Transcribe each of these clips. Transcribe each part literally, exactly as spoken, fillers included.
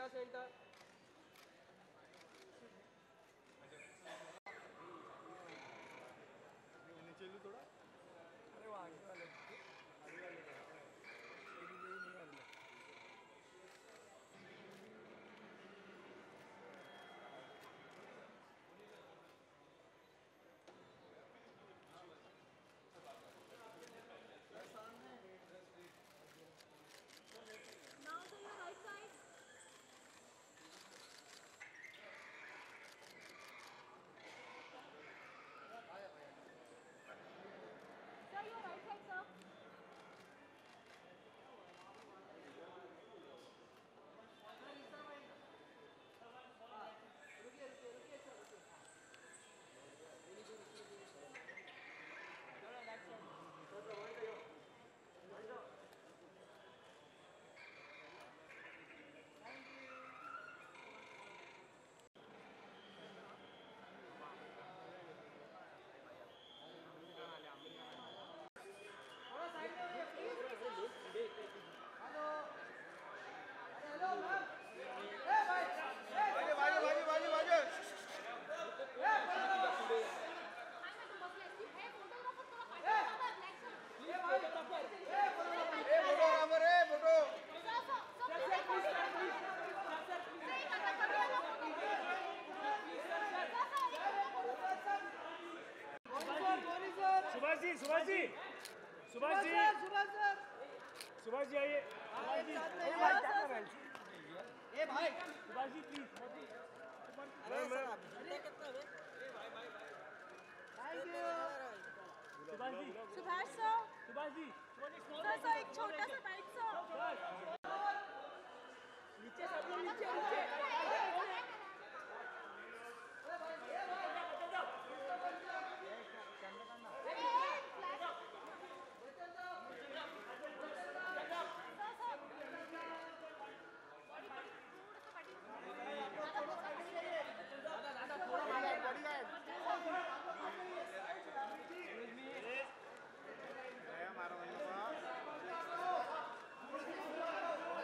Centre centre नीचे लू थोड़ा। अरे वो आगे वाले आगे वाले नहीं वाले Now to your right side. Sir, your right side, sir. रुकिए रुकिए रुकिए सर रुकिए थोड़ा लेफ्ट साइड थोड़ा वहीं जाओ वहीं जाओ थैंक यू थोड़ा साइड में हेलो हेलो मैम ए भाई बाजे बाजे बाजे बाजे बाजे सुभाष जी सुभाष जी सुभाष जी सुभाष सर सुभाष जी आइए सुभाष जी ए भाई सुभाष जी प्लीज अरे सर आप झंडे कितना है thank you Subhash ji Subhash sir Subhash ji sir sir एक छोटा सा बाइक सर नीचे सब लोग नीचे नीचे मारो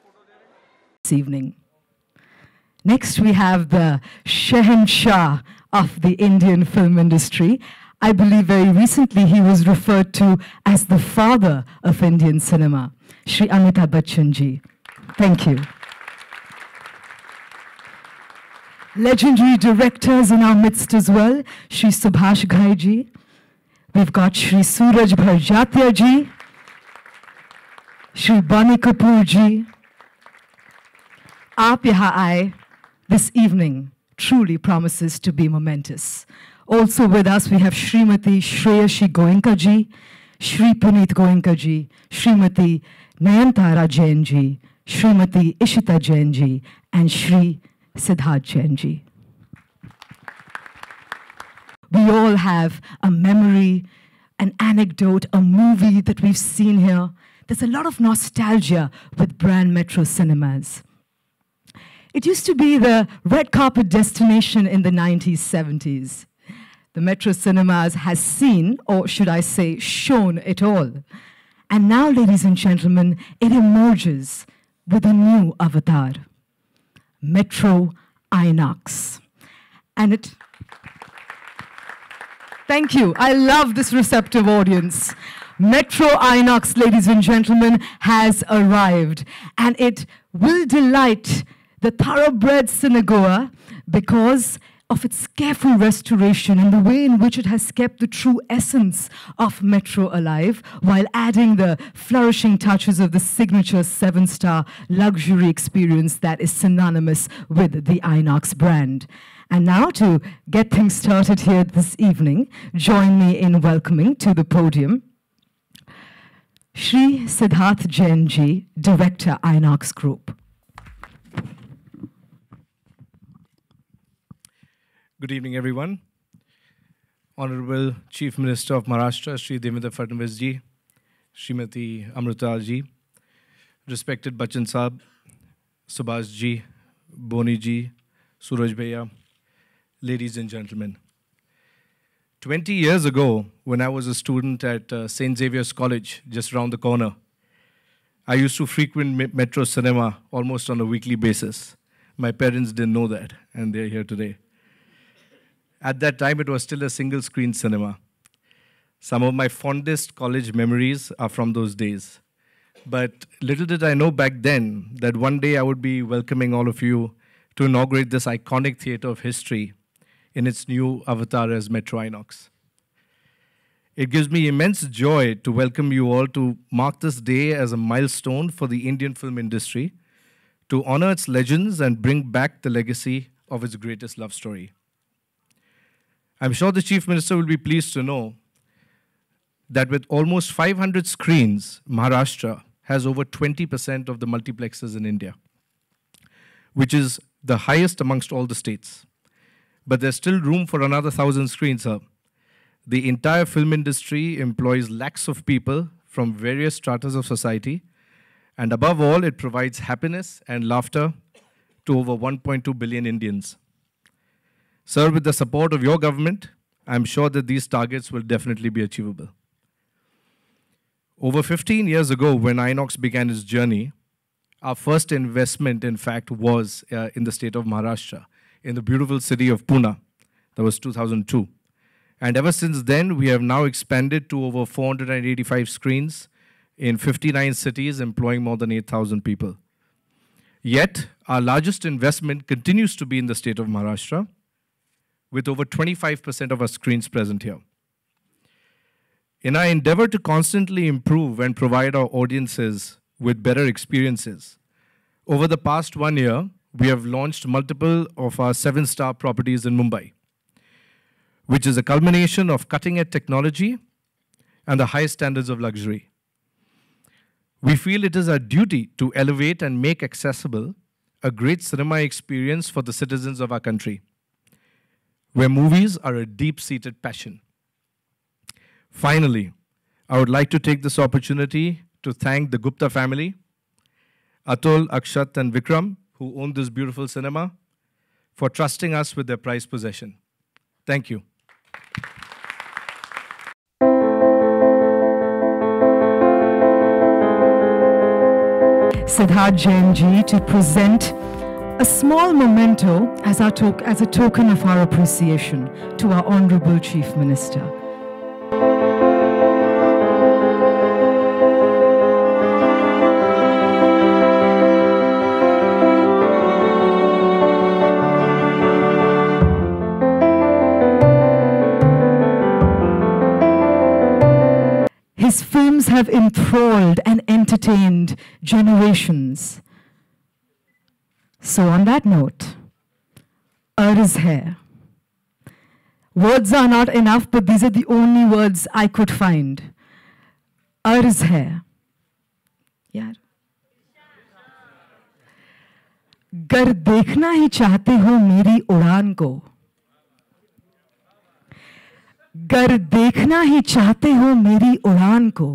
this evening. Next, we have the Shehenshah of the Indian film industry. I believe very recently he was referred to as the father of Indian cinema, Shri Amitabh Bachchan ji. Thank you. Legendary directors in our midst as well, Shri Subhash Ghai ji. We've got Shri Suraj Bharjatya ji, Shri Bani Kapoor ji. Aap yahan aaye this evening truly promises to be momentous. Also with us we have Shrimati Shreyashi Goenka ji, Shri Puneet Goenka ji, Shrimati Nayantara Jain ji, Shrimati Ishita Jain ji, and Shri Siddharth Jain ji. We all have a memory, an anecdote, a movie that we've seen here. There's a lot of nostalgia with brand Metro Cinemas. It used to be the red carpet destination in the nineties, seventies. The Metro Cinemas has seen, or should I say, shown it all. And now, ladies and gentlemen, it emerges with a new avatar, Metro INOX. And it... Thank you. I love this receptive audience. Metro INOX, ladies and gentlemen, has arrived. And it will delight the thoroughbred cinegoer because of its careful restoration and the way in which it has kept the true essence of Metro alive while adding the flourishing touches of the signature seven-star luxury experience that is synonymous with the INOX brand. And now to get things started here this evening, join me in welcoming to the podium Shri Siddharth Jain ji, Director, INOX Group. Good evening, everyone. Honorable Chief Minister of Maharashtra, Shri Devendra Fadnavis ji, Srimati Amrita ji, respected Bachchan Saab, Subhash ji, Boni ji, Suraj Bhaiya, ladies and gentlemen. twenty years ago, when I was a student at uh, Saint Xavier's College, just around the corner, I used to frequent Metro Cinema almost on a weekly basis. My parents didn't know that, and they're here today. At that time, it was still a single-screen cinema. Some of my fondest college memories are from those days. But little did I know back then that one day I would be welcoming all of you to inaugurate this iconic theater of history in its new avatar as Metro INOX. It gives me immense joy to welcome you all to mark this day as a milestone for the Indian film industry, to honor its legends and bring back the legacy of its greatest love story. I'm sure the Chief Minister will be pleased to know that with almost five hundred screens, Maharashtra has over twenty percent of the multiplexes in India, which is the highest amongst all the states. But there's still room for another thousand screens, sir. The entire film industry employs lakhs of people from various stratas of society, and above all, it provides happiness and laughter to over one point two billion Indians. Sir, with the support of your government, I'm sure that these targets will definitely be achievable. Over fifteen years ago, when INOX began its journey, our first investment, in fact, was uh, in the state of Maharashtra, in the beautiful city of Pune. That was two thousand two. And ever since then, we have now expanded to over four hundred eighty-five screens in fifty-nine cities, employing more than eight thousand people. Yet, our largest investment continues to be in the state of Maharashtra, with over twenty-five percent of our screens present here. In our endeavor to constantly improve and provide our audiences with better experiences, over the past one year, we have launched multiple of our seven-star properties in Mumbai, which is a culmination of cutting-edge technology and the highest standards of luxury. We feel it is our duty to elevate and make accessible a great cinema experience for the citizens of our country, where movies are a deep-seated passion. Finally, I would like to take this opportunity to thank the Gupta family, Atul, Akshat, and Vikram, who own this beautiful cinema, for trusting us with their prized possession. Thank you. Siddharth Jain ji to present a small memento as, our to- as a token of our appreciation to our Honorable Chief Minister. His films have enthralled and entertained generations. So on that note, Arz hai. Words are not enough, but these are the only words I could find. Arz hai. यार गर देखना ही चाहते हो मेरी उड़ान को, गर देखना ही चाहते हो मेरी उड़ान को,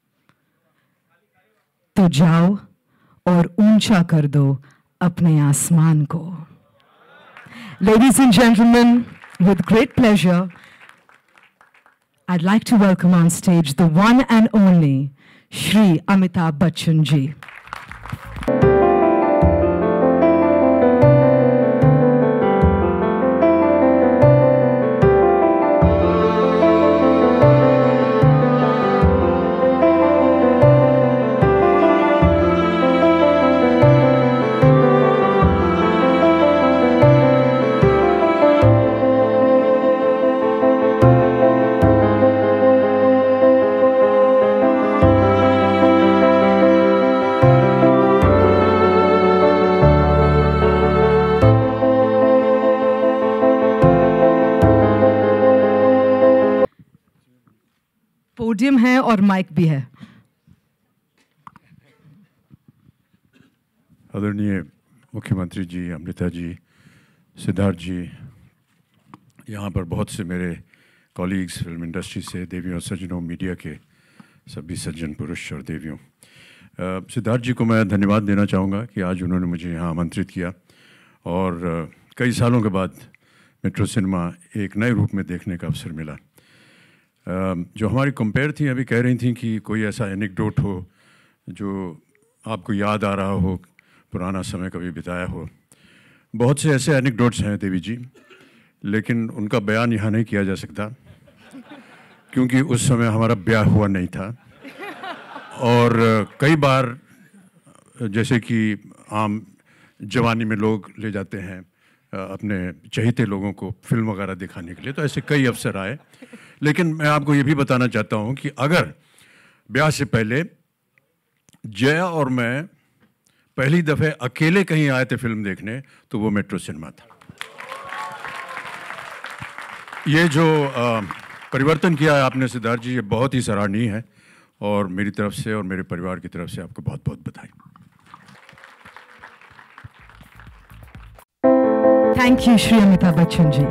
तो जाओ और ऊंचा कर दो अपने आसमान को. Ladies and gentlemen, with great pleasure, I'd like to welcome on stage the one and only Shri Amitabh Bachchan ji. Podium है और माइक भी है. आदरणीय मुख्यमंत्री जी, अमृता जी, सिद्धार्थ जी, यहाँ पर बहुत से मेरे कॉलीग्स फिल्म इंडस्ट्री से, देवियों और सज्जनों, मीडिया के सभी सज्जन पुरुष और देवियों, सिद्धार्थ जी को मैं धन्यवाद देना चाहूँगा कि आज उन्होंने मुझे यहाँ आमंत्रित किया और कई सालों के बाद मेट्रो सिनेमा एक नए रूप में देखने का अवसर मिला. जो हमारी कंपेयर थी अभी कह रही थी कि कोई ऐसा एनेक्डोट हो जो आपको याद आ रहा हो, पुराना समय कभी बिताया हो. बहुत से ऐसे एनेक्डोट्स हैं देवी जी, लेकिन उनका बयान यहाँ नहीं किया जा सकता क्योंकि उस समय हमारा ब्याह हुआ नहीं था. और कई बार जैसे कि आम जवानी में लोग ले जाते हैं अपने चहेते लोगों को फिल्म वगैरह दिखाने के लिए, तो ऐसे कई अवसर आए. लेकिन मैं आपको ये भी बताना चाहता हूँ कि अगर ब्याह से पहले जया और मैं पहली दफ़े अकेले कहीं आए थे फिल्म देखने, तो वो मेट्रो सिनेमा था. ये जो आ, परिवर्तन किया है आपने सिद्धार्थ जी, ये बहुत ही सराहनीय है और मेरी तरफ से और मेरे परिवार की तरफ से आपको बहुत बहुत बधाई. Thank you, Shri Amitabh Bachchan ji.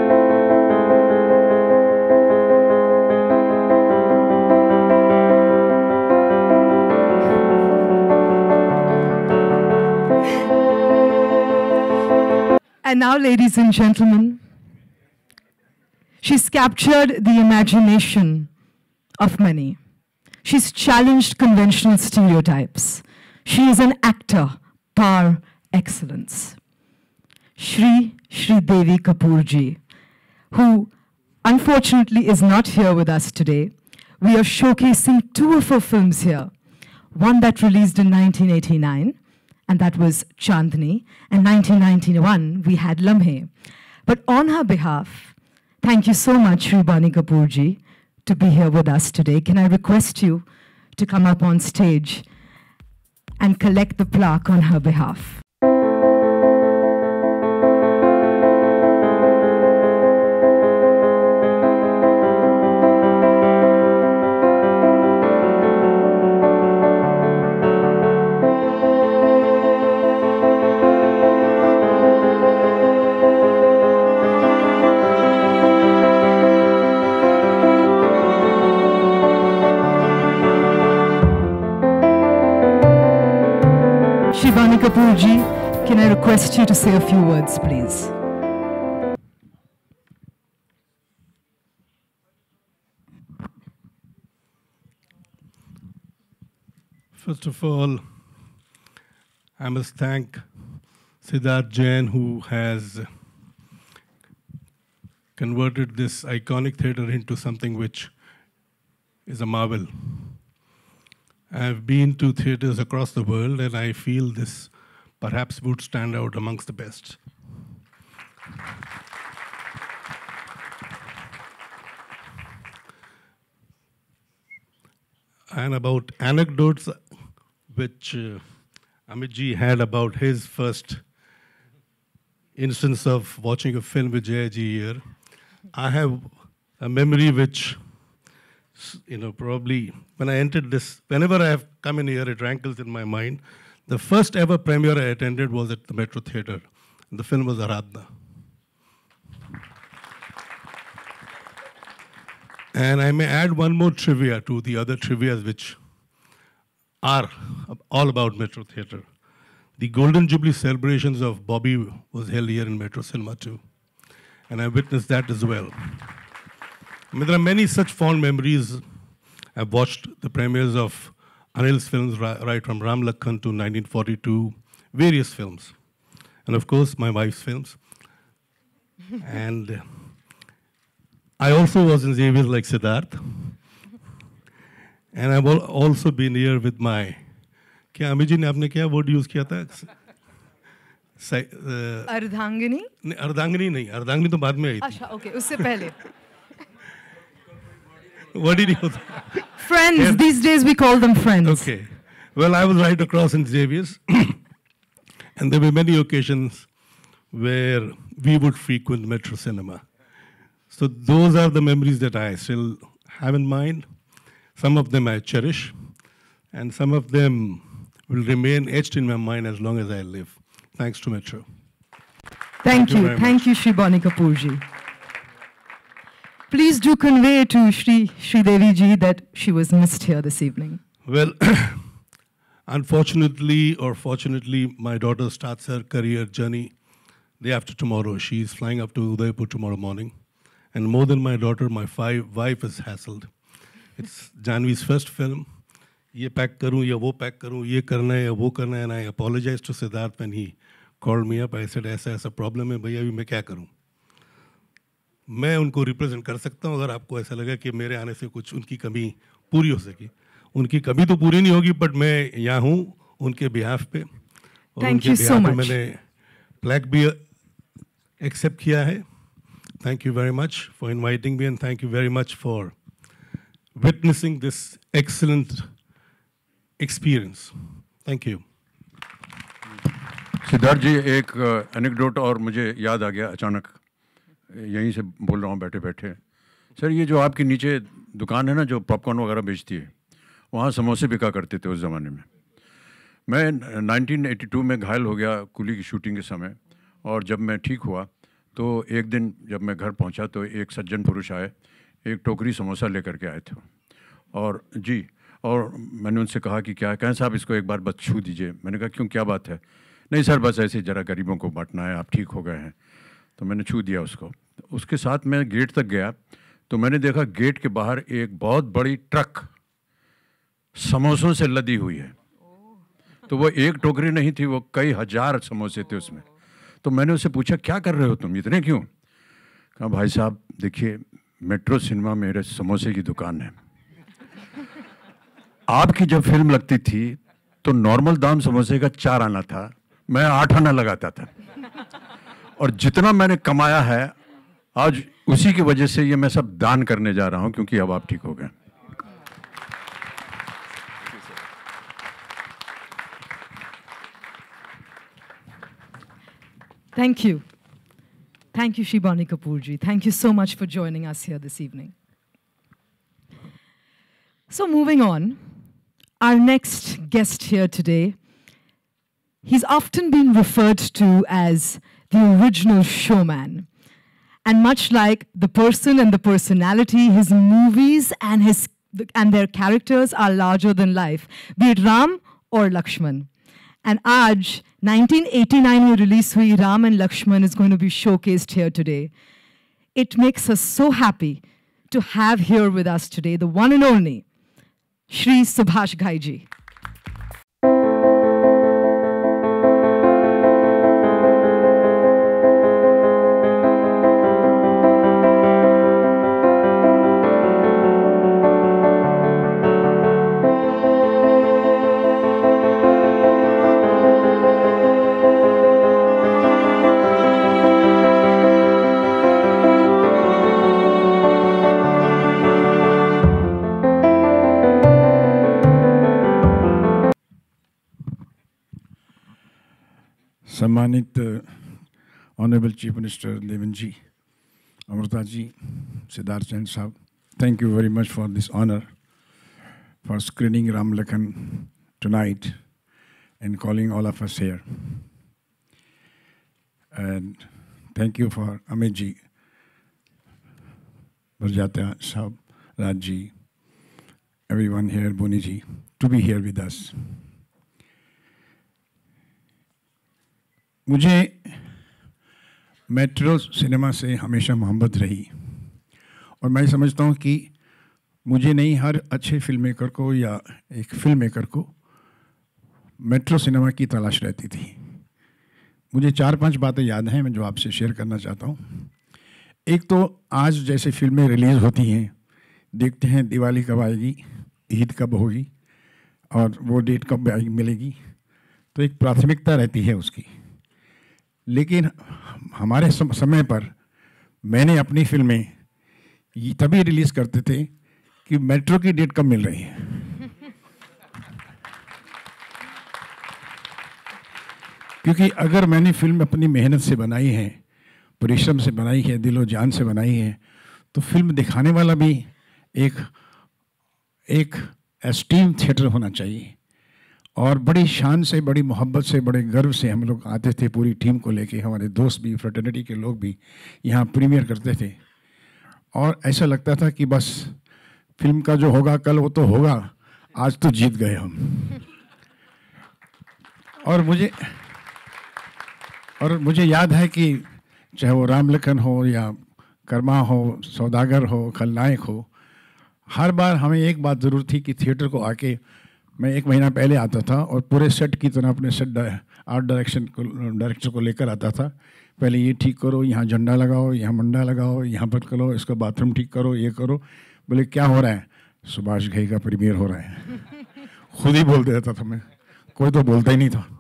And now, ladies and gentlemen, she's captured the imagination of many. She's challenged conventional stereotypes. She is an actor par excellence. Shri Shri Devi Kapoor ji, who unfortunately is not here with us today. We are showcasing two of her films here. One that released in nineteen eighty-nine, and that was Chandni, and nineteen ninety-one, we had Lamhe. But on her behalf, thank you so much, Shri Bani Kapoor ji, to be here with us today. Can I request you to come up on stage and collect the plaque on her behalf? Shivani Kapoor ji, can I request you to say a few words, please? First of all, I must thank Siddharth Jain, who has converted this iconic theater into something which is a marvel. I've been to theaters across the world, and I feel this perhaps would stand out amongst the best. And about anecdotes which uh, Amit ji had about his first instance of watching a film with Jai ji here, I have a memory which, you know, probably when I entered this, whenever I have come in here, it rankles in my mind. The first ever premiere I attended was at the Metro Theatre. The film was Aradhna. And I may add one more trivia to the other trivias which are all about Metro Theatre. The Golden Jubilee celebrations of Bobby was held here in Metro Cinema too. And I witnessed that as well. I mean, there are many such fond memories. I've watched the premieres of Anil's films right from Ram Lakhan to nineteen forty-two, various films. And of course, my wife's films. And I also was in Xavier's like Siddharth. And I've also been here with my, क्या अमित जी ने आपने क्या word use किया था? अर्धांगिनी? अर्धांगिनी नहीं, अर्धांगिनी तो बाद में आई थी. अच्छा, okay, उससे पहले. What did you? Friends. Yeah. These days we call them friends. Okay. Well, I was right across in Xavier's, and there were many occasions where we would frequent Metro Cinema. So those are the memories that I still have in mind. Some of them I cherish, and some of them will remain etched in my mind as long as I live. Thanks to Metro. Thank, Thank you. you. very Thank you, Shri Boni Kapoor ji. Please do convey to Shri Shri Devi ji that she was missed here this evening. Well, unfortunately or fortunately, my daughter starts her career journey day after tomorrow. She's flying up to Udaipur tomorrow morning. And more than my daughter, my five, wife is hassled. It's Janvi's first film. Ye pack karu, ya wo pack karu, ye karna hai, ya wo karna hai. And I apologized to Siddharth when he called me up. I said, aisa aisa problem hai, bhaiya, abhi main kya karu? मैं उनको represent कर सकता हूँ अगर आपको ऐसा लगा कि मेरे आने से कुछ उनकी कमी पूरी हो सके. उनकी कमी तो पूरी नहीं होगी, बट मैं यहाँ हूँ उनके बिहाफ पे. और Thank उनके you so बिहाफ पे much. मैंने प्लैक भी एक्सेप्ट किया है. Thank you very much for inviting me, and thank you very much for witnessing this excellent experience. Thank you. Siddharth जी, एक एनेक्डोट और मुझे याद आ गया अचानक, यहीं से बोल रहा हूँ बैठे बैठे. सर, ये जो आपके नीचे दुकान है ना जो पॉपकॉर्न वगैरह बेचती है, वहाँ समोसे बिका करते थे उस ज़माने में. मैं नाइनटीन एटी टू में घायल हो गया कुली की शूटिंग के समय, और जब मैं ठीक हुआ तो एक दिन जब मैं घर पहुंचा तो एक सज्जन पुरुष आए, एक टोकरी समोसा लेकर के आए थे. और जी, और मैंने उनसे कहा कि क्या कहें साहब, इसको एक बार बस छू दीजिए. मैंने कहा क्यों, क्या बात है? नहीं सर, बस ऐसे ज़रा गरीबों को बांटना है, आप ठीक हो गए हैं. तो मैंने छू दिया उसको. उसके साथ मैं गेट तक गया तो मैंने देखा गेट के बाहर एक बहुत बड़ी ट्रक समोसों से लदी हुई है. तो वो एक टोकरी नहीं थी, वो कई हजार समोसे थे उसमें. तो मैंने उससे पूछा, क्या कर रहे हो तुम, इतने क्यों? कहा, भाई साहब देखिए, मेट्रो सिनेमा मेरे समोसे की दुकान है. आपकी जब फिल्म लगती थी तो नॉर्मल दाम समोसे का चार आना था, मैं आठ आना लगाता था. और जितना मैंने कमाया है आज उसी की वजह से ये मैं सब दान करने जा रहा हूं, क्योंकि अब आप ठीक हो गए. Thank you. Thank you, Shri Boni Kapoor ji. Thank you so much for joining us here this evening. So moving on, our next guest here today, he's often been referred to as the original showman. And much like the person and the personality, his movies and, his, and their characters are larger than life, be it Ram or Lakshman. And Aaj, nineteen eighty-nine में release हुई Ram and Lakshman is going to be showcased here today. It makes us so happy to have here with us today the one and only Shri Subhash Ghai ji. सम्मानित honourable chief minister Devendra ji, Amrita ji, Siddharth Jain साहब, thank you very much for this honor for screening Ram Lakhan tonight and calling all of us here. And thank you for Amit ji, Barjatya Sahab, Raj ji, everyone here, Boni ji, to be here with us. मुझे metro cinema से हमेशा मोहब्बत रही और मैं समझता हूँ कि मुझे नहीं, हर अच्छे फिल्म मेकर को या एक फिल्म मेकर को मेट्रो सिनेमा की तलाश रहती थी। मुझे चार पांच बातें याद हैं मैं जो आपसे शेयर करना चाहता हूँ। एक तो आज जैसे फिल्में रिलीज़ होती हैं, देखते हैं दिवाली कब आएगी, ईद कब होगी और वो डेट कब आएगी मिलेगी, तो एक प्राथमिकता रहती है उसकी। लेकिन हमारे समय पर मैंने अपनी फिल्में तभी रिलीज़ करते थे कि मेट्रो की डेट कब मिल रही है। क्योंकि अगर मैंने फिल्म अपनी मेहनत से बनाई है, परिश्रम से बनाई है, दिलो जान से बनाई है, तो फिल्म दिखाने वाला भी एक एक एस्टीम थिएटर होना चाहिए। और बड़ी शान से, बड़ी मोहब्बत से, बड़े गर्व से हम लोग आते थे पूरी टीम को लेके, हमारे दोस्त भी, फ्रेटर्निटी के लोग भी यहाँ प्रीमियर करते थे और ऐसा लगता था कि बस फिल्म का जो होगा कल वो तो होगा, आज तो जीत गए हम। और मुझे और मुझे याद है कि चाहे वो राम लखन हो या कर्मा हो, सौदागर हो, खलनायक हो, हर बार हमें एक बात ज़रूर थी कि थिएटर को आके मैं एक महीना पहले आता था और पूरे सेट की तरह अपने सेट आर्ट डायरेक्शन को डायरेक्टर को लेकर आता था। पहले ये ठीक करो, यहाँ झंडा लगाओ, यहाँ मंडा लगाओ, यहाँ पर करो, इसका बाथरूम ठीक करो, ये करो। बोले क्या हो रहा है? सुभाष घई का प्रीमियर हो रहा है। खुद ही बोल देता था मैं, कोई तो बोलता ही नहीं था।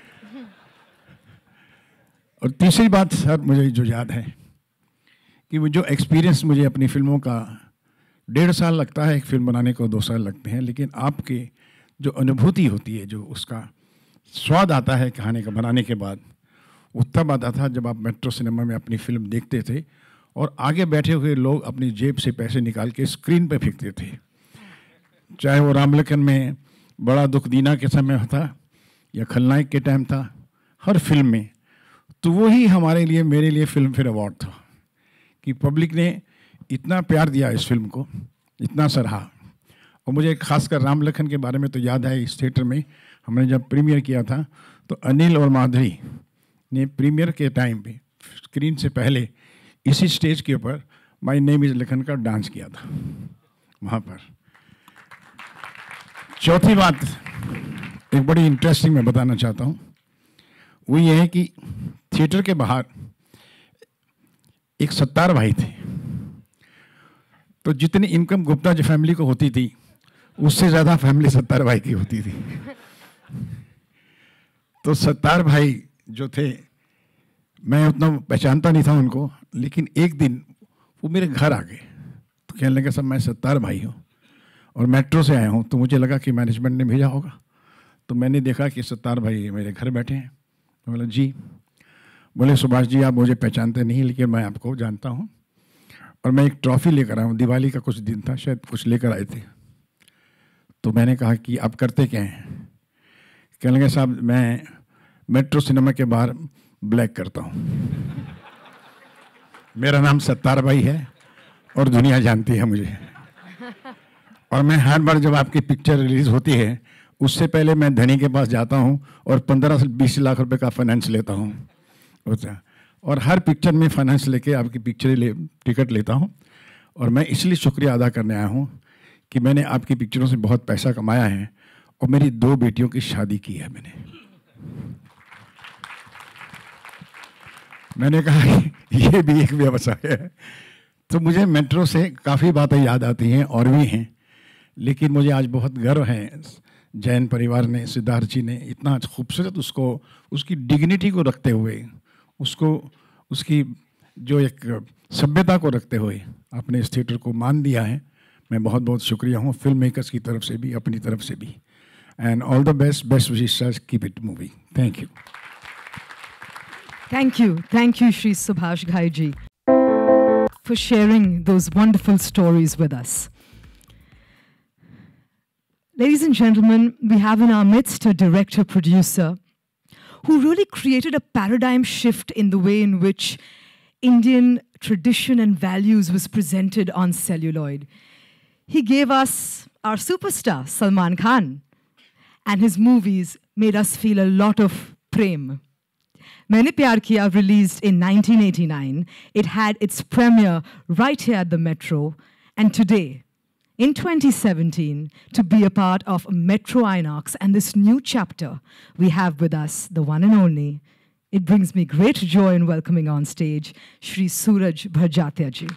और तीसरी बात सर मुझे जो याद है कि वो जो एक्सपीरियंस मुझे अपनी फिल्मों का, डेढ़ साल लगता है एक फिल्म बनाने को, दो साल लगते हैं, लेकिन आपके जो अनुभूति होती है, जो उसका स्वाद आता है कहानी का बनाने के बाद, वो तब आता था जब आप मेट्रो सिनेमा में अपनी फिल्म देखते थे और आगे बैठे हुए लोग अपनी जेब से पैसे निकाल के स्क्रीन पे फेंकते थे। चाहे वो राम लखन में बड़ा दुख दीना के समय था या खलनायक के टाइम था, हर फिल्म में, तो वही हमारे लिए, मेरे लिए फिल्म फेयर अवार्ड था कि पब्लिक ने इतना प्यार दिया इस फिल्म को, इतना सराहा। और मुझे खासकर राम लखन के बारे में तो याद है, इस थिएटर में हमने जब प्रीमियर किया था तो अनिल और माधुरी ने प्रीमियर के टाइम पे स्क्रीन से पहले इसी स्टेज के ऊपर माय नेम इज़ लखन का डांस किया था वहाँ पर। चौथी बात एक बड़ी इंटरेस्टिंग मैं बताना चाहता हूँ, वो ये है कि थिएटर के बाहर एक सत्तार भाई थे, तो जितनी इनकम गुप्ता जी फैमिली को होती थी उससे ज़्यादा फैमिली सत्तार भाई की होती थी। तो सत्तार भाई जो थे, मैं उतना पहचानता नहीं था उनको, लेकिन एक दिन वो मेरे घर आ गए तो कहने लगे सब मैं सत्तार भाई हूँ और मेट्रो से आया हूँ, तो मुझे लगा कि मैनेजमेंट ने भेजा होगा। तो मैंने देखा कि सत्तार भाई मेरे घर बैठे हैं। तो बोला जी, बोले सुभाष जी आप मुझे पहचानते नहीं, लेकिन मैं आपको जानता हूँ और मैं एक ट्रॉफी लेकर आया हूँ, दिवाली का कुछ दिन था, शायद कुछ लेकर आए थे। तो मैंने कहा कि आप करते क्या हैं? कहने लगे साहब मैं मेट्रो सिनेमा के बाहर ब्लैक करता हूँ, मेरा नाम सत्तार भाई है और दुनिया जानती है मुझे, और मैं हर बार जब आपकी पिक्चर रिलीज होती है उससे पहले मैं धनी के पास जाता हूँ और पंद्रह से बीस लाख रुपए का फाइनेंस लेता हूँ, और हर पिक्चर में फाइनेंस लेके आपकी पिक्चर ले टिकट लेता हूँ। और मैं इसलिए शुक्रिया अदा करने आया हूँ कि मैंने आपकी पिक्चरों से बहुत पैसा कमाया है और मेरी दो बेटियों की शादी की है मैंने। मैंने कहा ये भी एक व्यवसाय है। तो मुझे मेट्रो से काफ़ी बातें याद आती हैं और भी हैं, लेकिन मुझे आज बहुत गर्व है जैन परिवार ने, सिद्धार्थ जी ने इतना खूबसूरत उसको, उसकी डिग्निटी को रखते हुए, उसको उसकी जो एक सभ्यता को रखते हुए अपने इस थिएटर को मान दिया है। मैं बहुत बहुत शुक्रिया हूँ फिल्म मेकर्स की तरफ से भी, अपनी तरफ से भी। And all the best, best Vishesh, keep it moving. Thank you. Thank you. Thank you, Shri Subhash Ghai ji, for sharing those wonderful stories with us. Ladies and gentlemen, we have in our midst a director-producer who really created a paradigm shift in the way in which Indian tradition and values was presented on celluloid. He gave us our superstar, Salman Khan, and his movies made us feel a lot of prem. Maine Pyar Kiya, released in nineteen eighty-nine, it had its premiere right here at the Metro, and today, in twenty seventeen, to be a part of Metro Inox and this new chapter, we have with us the one and only. It brings me great joy in welcoming on stage Shri Suraj Bharjatiya ji.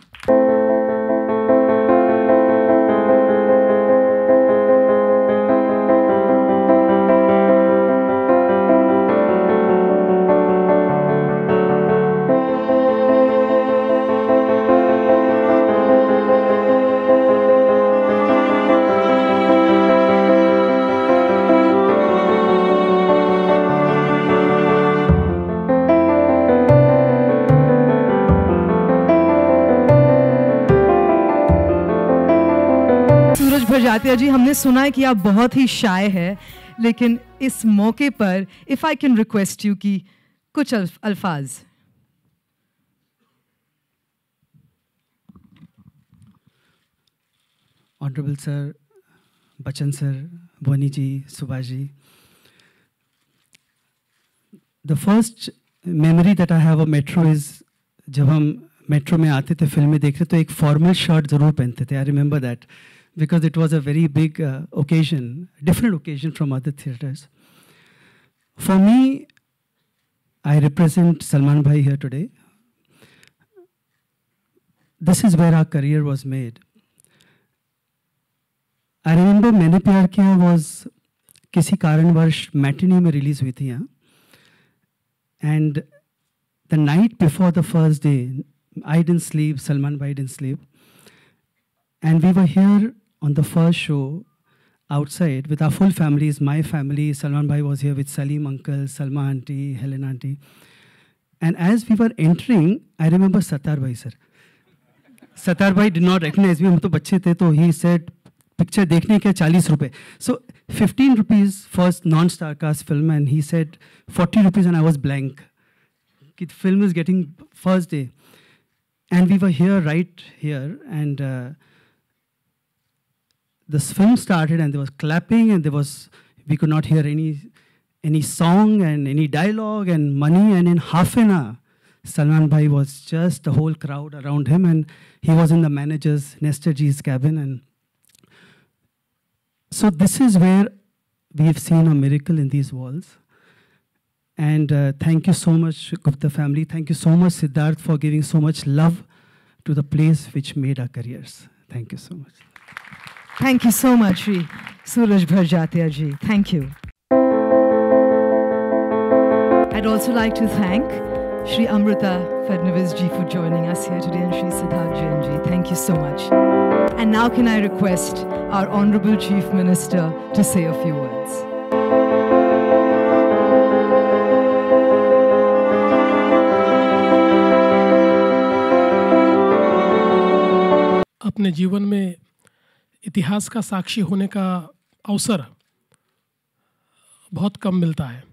Barjatya ji, हमने सुना है कि आप बहुत ही शाय है, लेकिन इस मौके पर if I can request you कि कुछ अल्फाज. Honourable sir, Bachchan sir, Boney ji, Subhash ji, the first memory that I have a metro is जब हम मेट्रो में आते थे फिल्में देखते तो एक फॉर्मल शर्ट ज़रूर पहनते थे. I remember that because it was a very big uh, occasion, different occasion from other theatres. For me, I represent Salman Bhai here today. This is where our career was made. I remember Maine Pyar Kiya was किसी कारणवश matinee में release हुई थी यहाँ. And the night before the first day, I didn't sleep, Salman Bhai didn't sleep. And we were here on the first show outside with our full families, my family. Salman Bhai was here with Salim uncle, Salma auntie, Helen auntie. And as we were entering, I remember Sattar Bhai sir. Sattar Bhai did not recognize me. हम तो बच्चे थे तो he said, picture देखने के चालीस रुपए. So fifteen rupees first non-star cast film, and he said forty rupees, and I was blank. The film is getting first day. And we were here, right here, and uh, this film started and there was clapping and there was, we could not hear any, any song and any dialogue and money, and in half an hour, Salman Bhai was just the whole crowd around him, and he was in the manager's, Nestor Ji's cabin. And so this is where we have seen a miracle in these walls. And uh, thank you so much, Gupta family. Thank you so much, Siddharth, for giving so much love to the place which made our careers. Thank you so much. Thank you so much, Shri Suraj Bharjatiya ji. Thank you. I'd also like to thank Shri Amrita Fadnavis ji for joining us here today, and Shri Siddharth Jain ji. Thank you so much. And now can I request our Honorable Chief Minister to say a few words. अपने जीवन में इतिहास का साक्षी होने का अवसर बहुत कम मिलता है,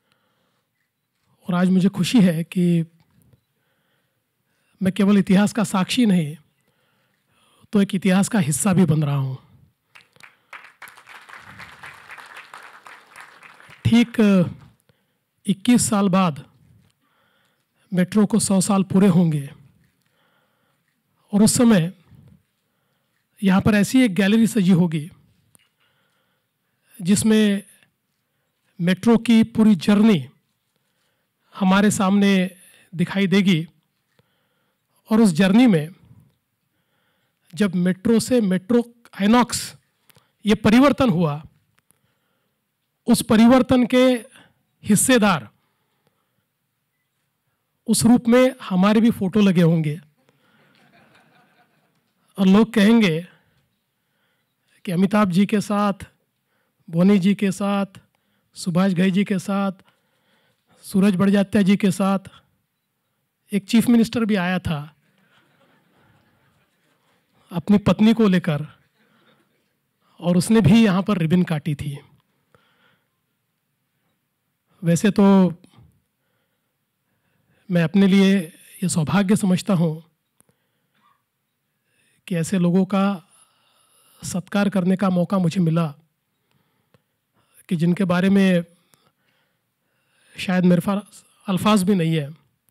और आज मुझे खुशी है कि मैं केवल इतिहास का साक्षी नहीं तो एक इतिहास का हिस्सा भी बन रहा हूँ. ठीक इक्कीस साल बाद मेट्रो को सौ साल पूरे होंगे, और उस समय यहाँ पर ऐसी एक गैलरी सजी होगी जिसमें मेट्रो की पूरी जर्नी हमारे सामने दिखाई देगी. और उस जर्नी में जब मेट्रो से मेट्रो आइनॉक्स ये परिवर्तन हुआ, उस परिवर्तन के हिस्सेदार उस रूप में हमारे भी फोटो लगे होंगे, और लोग कहेंगे कि अमिताभ जी के साथ, बोनी जी के साथ, सुभाष घई जी के साथ, सूरज बड़जात्या जी के साथ एक चीफ मिनिस्टर भी आया था अपनी पत्नी को लेकर, और उसने भी यहाँ पर रिबन काटी थी। वैसे तो मैं अपने लिए ये सौभाग्य समझता हूँ कि ऐसे लोगों का सत्कार करने का मौका मुझे मिला कि जिनके बारे में शायद मेरे पास अल्फाज भी नहीं है।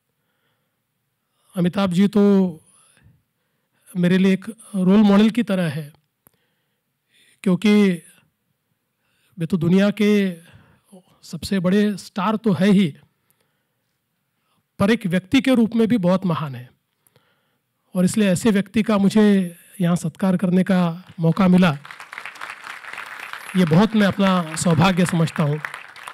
अमिताभ जी तो मेरे लिए एक रोल मॉडल की तरह है, क्योंकि वे तो दुनिया के सबसे बड़े स्टार तो है ही, पर एक व्यक्ति के रूप में भी बहुत महान है। और इसलिए ऐसे व्यक्ति का मुझे यहाँ सत्कार करने का मौका मिला, ये बहुत मैं अपना सौभाग्य समझता हूँ।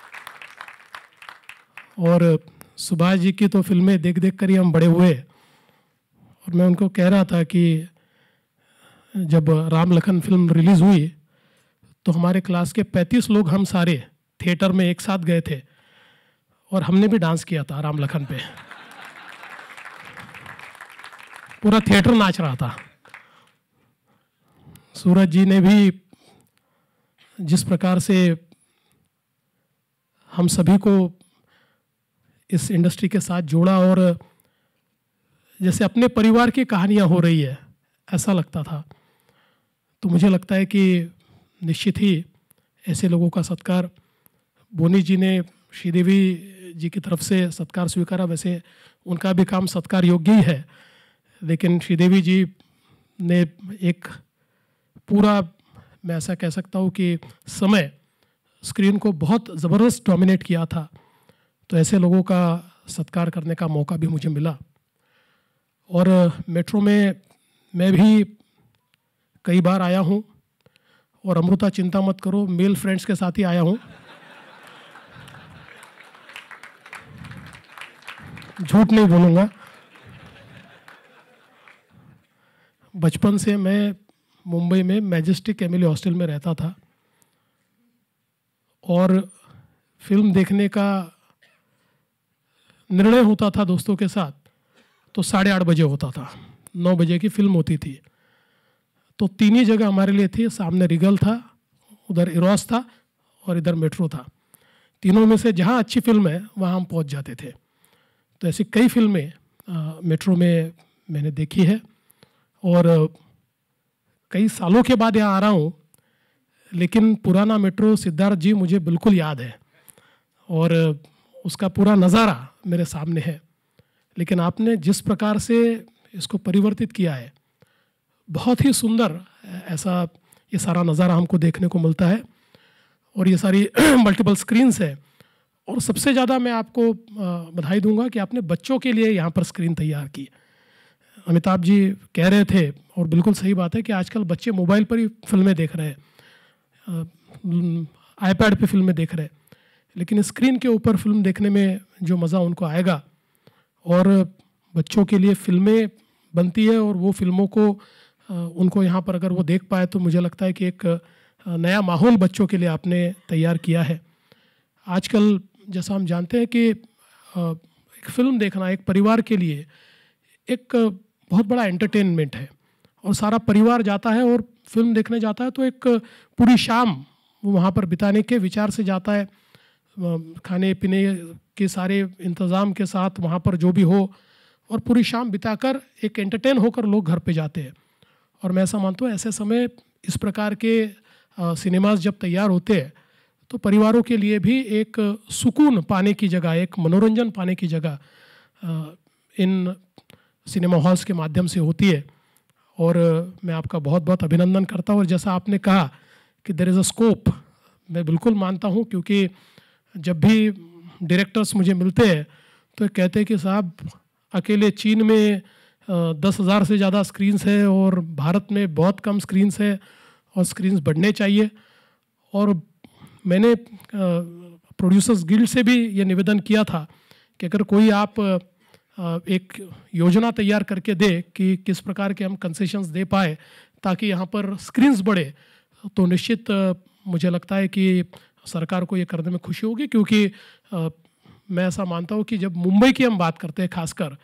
और सुभाष जी की तो फिल्में देख देख कर ही हम बड़े हुए, और मैं उनको कह रहा था कि जब राम लखन फिल्म रिलीज़ हुई तो हमारे क्लास के पैंतीस लोग हम सारे थिएटर में एक साथ गए थे, और हमने भी डांस किया था राम लखन पे। पूरा थिएटर नाच रहा था। सूरज जी ने भी जिस प्रकार से हम सभी को इस इंडस्ट्री के साथ जोड़ा, और जैसे अपने परिवार की कहानियाँ हो रही है ऐसा लगता था, तो मुझे लगता है कि निश्चित ही ऐसे लोगों का सत्कार, बोनी जी ने श्रीदेवी जी की तरफ से सत्कार स्वीकारा, वैसे उनका भी काम सत्कार योग्य ही है, लेकिन श्रीदेवी जी ने एक पूरा, मैं ऐसा कह सकता हूँ कि समय स्क्रीन को बहुत ज़बरदस्त डोमिनेट किया था। तो ऐसे लोगों का सत्कार करने का मौका भी मुझे मिला। और मेट्रो में मैं भी कई बार आया हूँ, और अमृता चिंता मत करो, मेल फ्रेंड्स के साथ ही आया हूँ, झूठ नहीं बोलूँगा। बचपन से मैं मुंबई में मैजेस्टिक एमिली हॉस्टल में रहता था, और फिल्म देखने का निर्णय होता था दोस्तों के साथ तो साढ़े आठ बजे होता था, नौ बजे की फिल्म होती थी। तो तीन ही जगह हमारे लिए थी, सामने रिगल था, उधर इरोस था, और इधर मेट्रो था। तीनों में से जहाँ अच्छी फिल्म है वहाँ हम पहुँच जाते थे। तो ऐसी कई फिल्में मेट्रो में मैंने देखी है, और कई सालों के बाद यहाँ आ रहा हूँ, लेकिन पुराना मेट्रो सिद्धार्थ जी मुझे बिल्कुल याद है, और उसका पूरा नज़ारा मेरे सामने है। लेकिन आपने जिस प्रकार से इसको परिवर्तित किया है, बहुत ही सुंदर ऐसा ये सारा नज़ारा हमको देखने को मिलता है, और ये सारी मल्टीपल स्क्रीन्स है। और सबसे ज़्यादा मैं आपको बधाई दूंगा कि आपने बच्चों के लिए यहाँ पर स्क्रीन तैयार की। अमिताभ जी कह रहे थे, और बिल्कुल सही बात है, कि आजकल बच्चे मोबाइल पर ही फिल्में देख रहे हैं, आईपैड पे फिल्में देख रहे हैं, लेकिन स्क्रीन के ऊपर फिल्म देखने में जो मज़ा उनको आएगा, और बच्चों के लिए फिल्में बनती है, और वो फिल्मों को उनको यहाँ पर अगर वो देख पाए तो मुझे लगता है कि एक नया माहौल बच्चों के लिए आपने तैयार किया है। आजकल जैसा हम जानते हैं कि एक फ़िल्म देखना एक परिवार के लिए एक बहुत बड़ा एंटरटेनमेंट है, और सारा परिवार जाता है और फिल्म देखने जाता है, तो एक पूरी शाम वहाँ पर बिताने के विचार से जाता है, खाने पीने के सारे इंतज़ाम के साथ वहाँ पर जो भी हो, और पूरी शाम बिताकर एक एंटरटेन होकर लोग घर पे जाते हैं। और मैं ऐसा मानता हूँ ऐसे समय इस प्रकार के सिनेमास जब तैयार होते हैं तो परिवारों के लिए भी एक सुकून पाने की जगह, एक मनोरंजन पाने की जगह इन सिनेमा हॉल्स के माध्यम से होती है। और मैं आपका बहुत बहुत अभिनंदन करता हूँ। और जैसा आपने कहा कि देयर इज़ अ स्कोप, मैं बिल्कुल मानता हूँ, क्योंकि जब भी डायरेक्टर्स मुझे मिलते हैं तो कहते हैं कि साहब अकेले चीन में दस हज़ार से ज़्यादा स्क्रीन्स है, और भारत में बहुत कम स्क्रीन्स है, और स्क्रीन्स बढ़ने चाहिए। और मैंने प्रोड्यूसर्स गिल्ड से भी ये निवेदन किया था कि अगर कोई आप एक योजना तैयार करके दे कि किस प्रकार के हम कंसेशंस दे पाए ताकि यहाँ पर स्क्रीन्स बढ़े, तो निश्चित मुझे लगता है कि सरकार को ये करने में खुशी होगी। क्योंकि मैं ऐसा मानता हूँ कि जब मुंबई की हम बात करते हैं खासकर,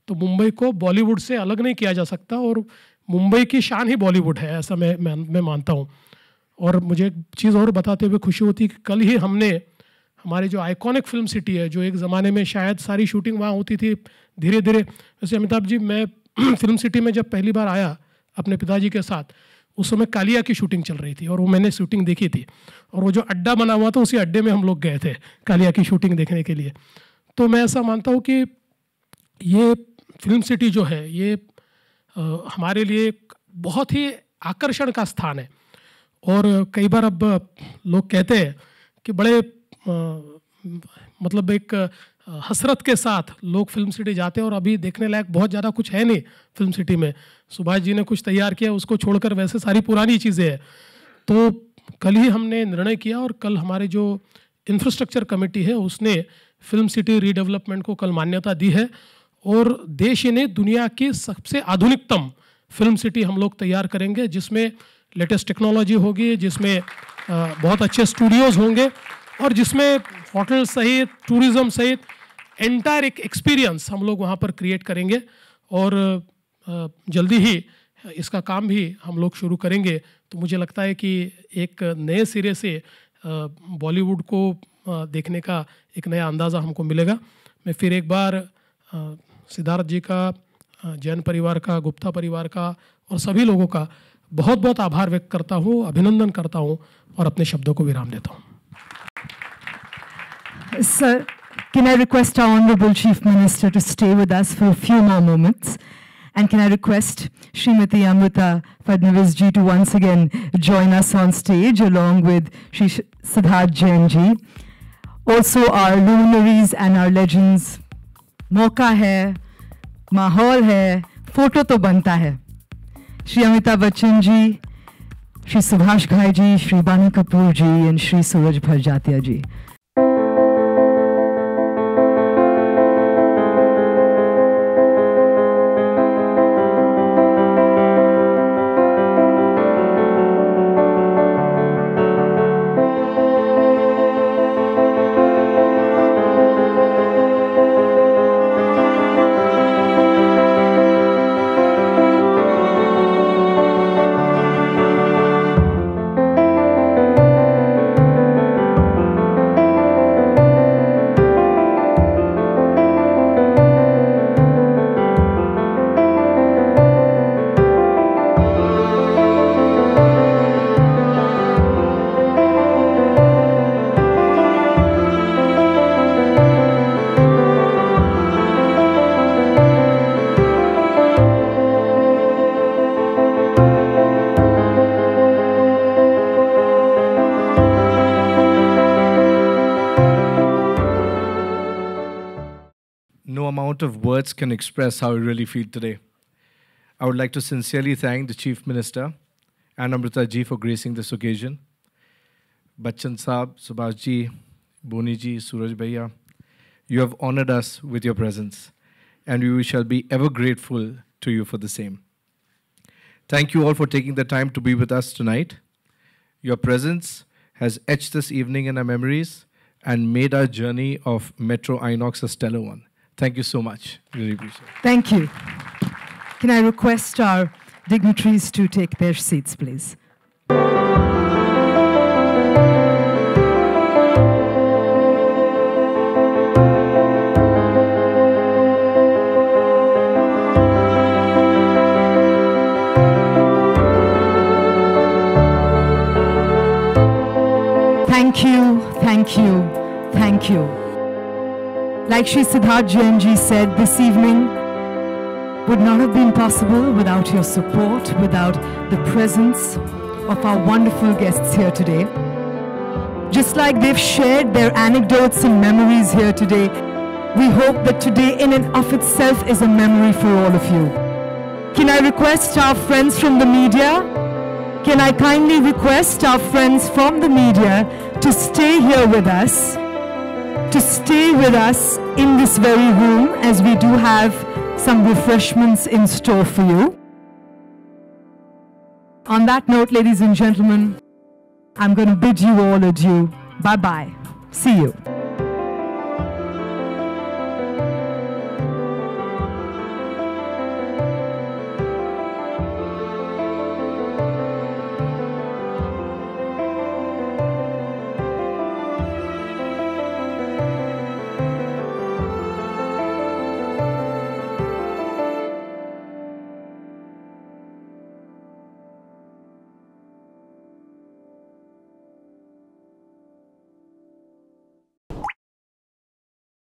तो मुंबई को बॉलीवुड से अलग नहीं किया जा सकता और मुंबई की शान ही बॉलीवुड है, ऐसा मैं मैं, मैं मानता हूँ। और मुझे एक चीज़ और बताते हुए खुशी होती है कि कल ही हमने हमारे जो आइकॉनिक फिल्म सिटी है, जो एक ज़माने में शायद सारी शूटिंग वहाँ होती थी, धीरे धीरे, वैसे अमिताभ जी मैं फिल्म सिटी में जब पहली बार आया अपने पिताजी के साथ, उस समय कालिया की शूटिंग चल रही थी और वो मैंने शूटिंग देखी थी, और वो जो अड्डा बना हुआ था उसी अड्डे में हम लोग गए थे कालिया की शूटिंग देखने के लिए। तो मैं ऐसा मानता हूँ कि ये फिल्म सिटी जो है ये आ, हमारे लिए एक बहुत ही आकर्षण का स्थान है। और कई बार अब लोग कहते हैं कि बड़े आ, मतलब एक हसरत के साथ लोग फिल्म सिटी जाते हैं और अभी देखने लायक बहुत ज़्यादा कुछ है नहीं फिल्म सिटी में। सुभाष जी ने कुछ तैयार किया, उसको छोड़कर वैसे सारी पुरानी चीज़ें हैं। तो कल ही हमने निर्णय किया और कल हमारे जो इंफ्रास्ट्रक्चर कमेटी है उसने फिल्म सिटी रीडेवलपमेंट को कल मान्यता दी है और देश ने दुनिया की सबसे आधुनिकतम फिल्म सिटी हम लोग तैयार करेंगे, जिसमें लेटेस्ट टेक्नोलॉजी होगी, जिसमें बहुत अच्छे स्टूडियोज़ होंगे और जिसमें होटल सहित टूरिज़्म सहित एंटायर एक एक्सपीरियंस हम लोग वहाँ पर क्रिएट करेंगे। और जल्दी ही इसका काम भी हम लोग शुरू करेंगे। तो मुझे लगता है कि एक नए सिरे से बॉलीवुड को देखने का एक नया अंदाज़ा हमको मिलेगा। मैं फिर एक बार सिद्धार्थ जी का, जैन परिवार का, गुप्ता परिवार का और सभी लोगों का बहुत बहुत आभार व्यक्त करता हूँ, अभिनंदन करता हूँ और अपने शब्दों को विराम देता हूँ। Sir, can I request our Honorable Chief Minister to stay with us for a few more moments? And can I request Srimati Amrita Fadnavis ji to once again join us on stage along with Shri Siddharth Jain ji. Also our luminaries and our legends. मौका है, माहौल है, photo तो बनता है। श्री अमिताभ बच्चन जी, श्री सुभाष घाई जी, श्री बानी कपूर जी and Shri Suraj भरजातिया ji. No amount of words can express how I really feel today. I would like to sincerely thank the Chief Minister and Amrita ji for gracing this occasion. Bachchan Saab, Subhash ji, Boni ji, Suraj Bhaiya, you have honored us with your presence, and we shall be ever grateful to you for the same. Thank you all for taking the time to be with us tonight. Your presence has etched this evening in our memories and made our journey of Metro Inox a stellar one. Thank you so much. Really appreciate it. Thank you. Can I request our dignitaries to take their seats, please? Thank you, thank you, thank you. Like Shri Siddharth Jain ji said, this evening would not have been possible without your support, without the presence of our wonderful guests here today. Just like they've shared their anecdotes and memories here today, we hope that today in and of itself is a memory for all of you. Can I request our friends from the media? Can I kindly request our friends from the media to stay here with us, to stay with us in this very room as we do have some refreshments in store for you. On that note, ladies and gentlemen, I'm going to bid you all adieu. Bye-bye. See you.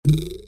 you.